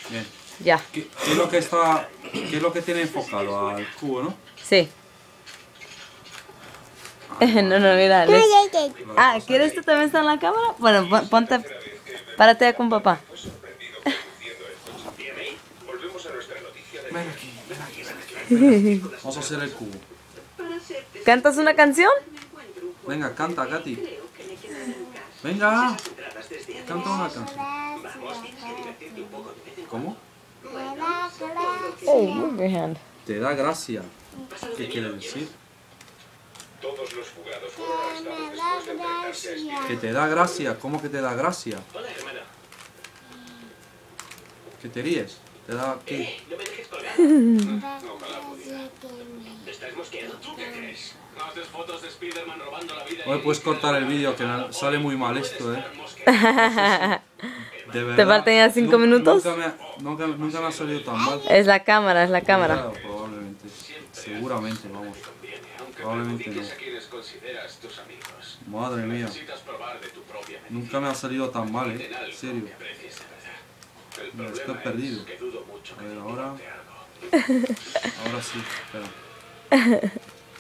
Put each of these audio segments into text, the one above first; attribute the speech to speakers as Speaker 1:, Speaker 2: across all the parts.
Speaker 1: Bien.
Speaker 2: Ya.
Speaker 1: ¿Qué es lo que tiene enfocado al cubo, no?
Speaker 2: Sí. No, mira. Ah, ¿quieres tú también estar en la cámara? Bueno, ponte. Párate con papá.
Speaker 1: Ven aquí, ven aquí, ven aquí, ven aquí. Vamos a hacer el cubo.
Speaker 2: ¿Cantas una canción?
Speaker 1: Venga, canta, Katy. Venga. Canta una canción. ¿Cómo?
Speaker 2: Oh, move your hand.
Speaker 1: Te da gracia. ¿Qué quiere decir? Que te da gracia. ¿Cómo que te da gracia? ¿Que te ríes? ¿Te da qué?
Speaker 3: No me dejes colgar. ¿Te estás mosqueando? ¿Tú qué crees? ¿No haces fotos de Spiderman robando la vida?
Speaker 1: Hoy puedes cortar el vídeo, que sale muy mal esto, ¿eh? De verdad.
Speaker 2: ¿Te faltan ya 5 minutos?
Speaker 1: Nunca me ha salido tan mal.
Speaker 2: Es la cámara, es la cámara.
Speaker 1: Claro, probablemente. Seguramente, vamos. Probablemente no. Madre mía. Nunca me ha salido tan mal, ¿eh? En serio. Mira, estoy perdido. A ver, ahora... Ahora sí, espera.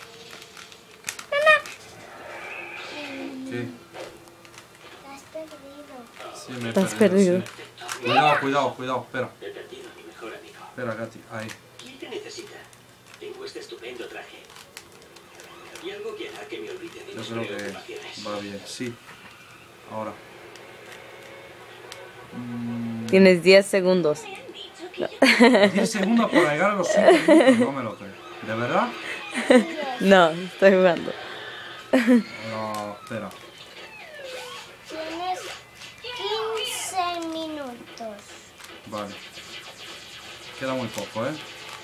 Speaker 1: ¿Qué?
Speaker 4: Estás perdido.
Speaker 1: Sí, me he
Speaker 2: Estás
Speaker 1: perdido.
Speaker 2: perdido.
Speaker 1: Sí. Cuidado, espera.
Speaker 3: He perdido a mi mejor amigo.
Speaker 1: Espera, Katy, ahí.
Speaker 3: ¿Quién te necesita? Tengo este estupendo traje. Y algo que hará que me olvide de
Speaker 1: Yo
Speaker 3: mis
Speaker 1: creo que
Speaker 3: preocupaciones.
Speaker 1: va bien, sí. Ahora.
Speaker 2: Tienes 10 segundos.
Speaker 1: 10 segundos para llegar a los 5 minutos, no me lo creo. ¿De verdad?
Speaker 2: No, estoy jugando.
Speaker 1: No, espera.
Speaker 4: Tienes 15 minutos.
Speaker 1: Vale. Queda muy poco, ¿eh?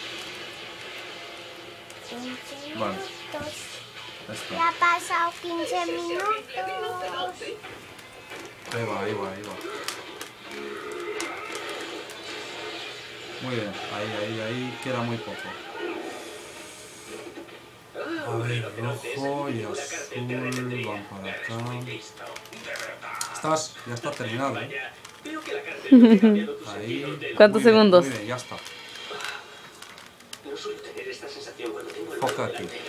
Speaker 4: 15
Speaker 1: Vale.
Speaker 4: minutos.
Speaker 1: Ya está.
Speaker 4: Ya ha pasado 15 minutos.
Speaker 1: Ahí va. Muy bien, ahí queda muy poco. A ver, rojo y azul van para acá. Ya está terminado, ¿eh?
Speaker 3: Veo que la cárcel no te ha cambiado tu sentido
Speaker 1: Ahí.
Speaker 3: del-
Speaker 2: ¿Cuántos
Speaker 1: Muy bien,
Speaker 2: segundos?
Speaker 1: Muy bien, ya está.
Speaker 3: No suelo tener esta sensación cuando tengo el
Speaker 1: Foca
Speaker 3: mando
Speaker 1: aquí.
Speaker 3: delante.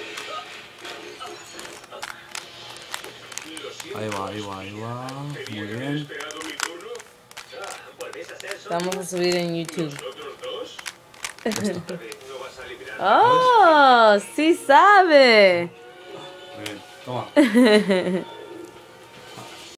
Speaker 1: Ahí va. Muy bien.
Speaker 3: ¿Vuelves a ser
Speaker 2: Vamos a subir en YouTube.
Speaker 3: otros dos?
Speaker 1: Ya está.
Speaker 3: ¿No vas a eliminar?
Speaker 2: ¡Oh! ¡Sí sabe!
Speaker 1: Muy bien. Toma.